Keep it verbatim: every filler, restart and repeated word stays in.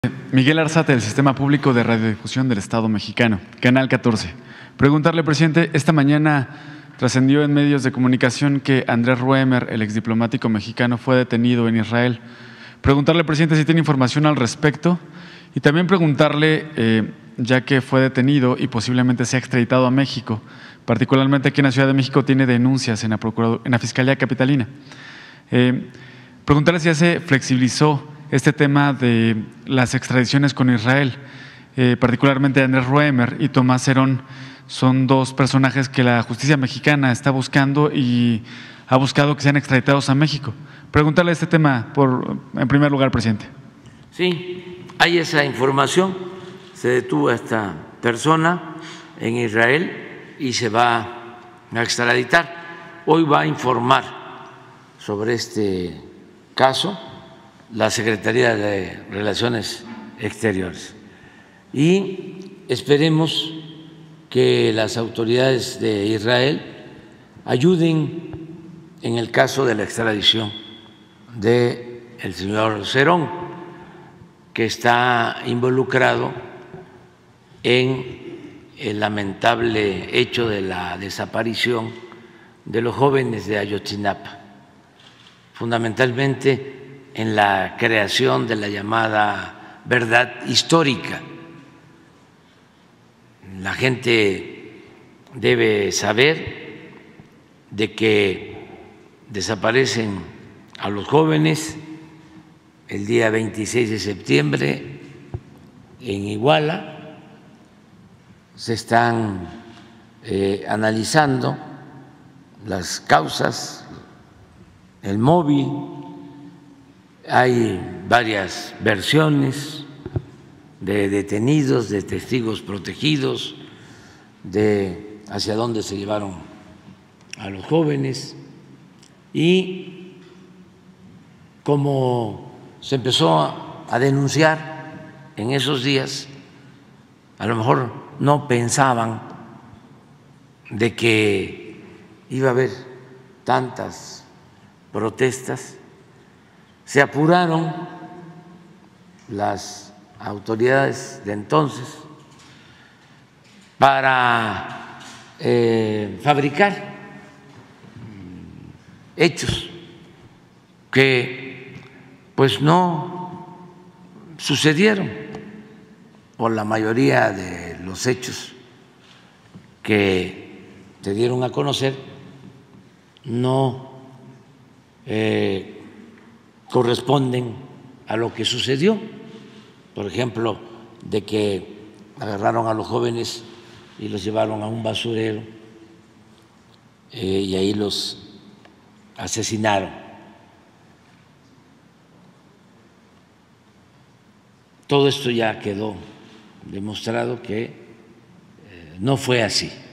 Miguel Arzate, del Sistema Público de Radiodifusión del Estado Mexicano, Canal catorce. Preguntarle, presidente, esta mañana trascendió en medios de comunicación que Andrés Roemer, el exdiplomático mexicano, fue detenido en Israel. Preguntarle, presidente, si tiene información al respecto y también preguntarle, eh, ya que fue detenido y posiblemente sea extraditado a México, particularmente aquí en la Ciudad de México, tiene denuncias en la, en la Fiscalía Capitalina. Eh, preguntarle si ya se flexibilizó este tema de las extradiciones con Israel, eh, particularmente Andrés Roemer y Tomás Herón, son dos personajes que la justicia mexicana está buscando y ha buscado que sean extraditados a México. Preguntarle este tema, por, en primer lugar, presidente. Sí, hay esa información. Se detuvo a esta persona en Israel y se va a extraditar. Hoy va a informar sobre este caso la Secretaría de Relaciones Exteriores y esperemos que las autoridades de Israel ayuden en el caso de la extradición del señor Herón, que está involucrado en el lamentable hecho de la desaparición de los jóvenes de Ayotzinapa, fundamentalmente en la creación de la llamada verdad histórica. La gente debe saber de que desaparecen a los jóvenes el día veintiséis de septiembre en Iguala. Se están eh, analizando las causas, el móvil. Hay varias versiones de detenidos, de testigos protegidos, de hacia dónde se llevaron a los jóvenes. Y como se empezó a denunciar en esos días, a lo mejor no pensaban de que iba a haber tantas protestas. Se apuraron las autoridades de entonces para eh, fabricar hechos que pues no sucedieron, o la mayoría de los hechos que se dieron a conocer no eh, corresponden a lo que sucedió. Por ejemplo, de que agarraron a los jóvenes y los llevaron a un basurero eh, y ahí los asesinaron. Todo esto ya quedó demostrado que eh, no fue así.